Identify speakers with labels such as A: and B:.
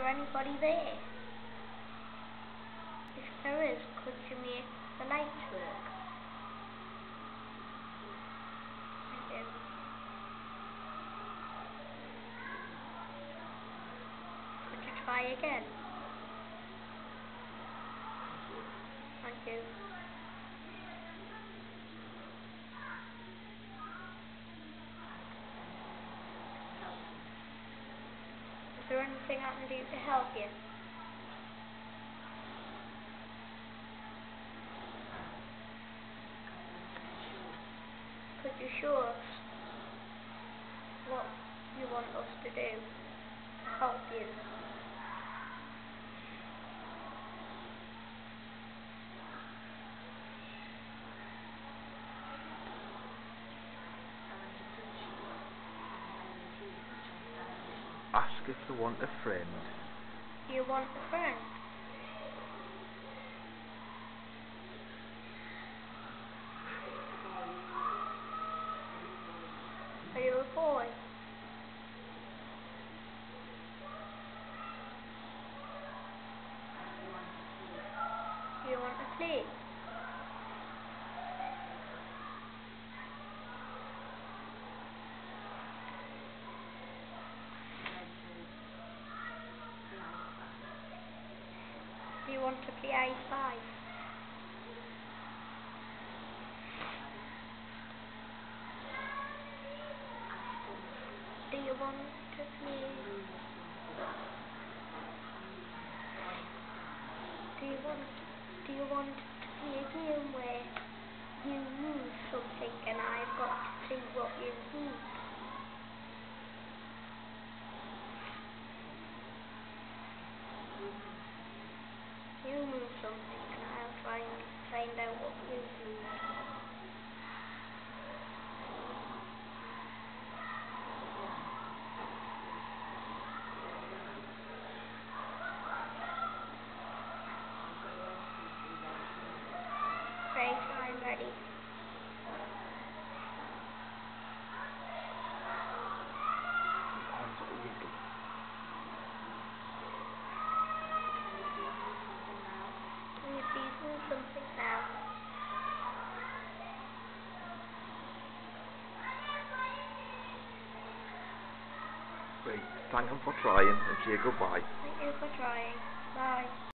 A: anybody there? If there is, could you make the lights work? Thank you. Could you try again? Thank you. Is there anything I can do to help you? Could you show us what you want us to do to help you?
B: Ask if they want a friend.
A: Do you want a friend? Are you a boy? Do you want to play? Do you want to play I-5? Do you want to play? Do you want to play a game where you move something and I've got to see what you move? You move something and I'll try and find out what you moved. Right, I'm ready. Can you please move something now?
B: Right, thank them for trying and say goodbye.
A: Thank you for trying. Bye.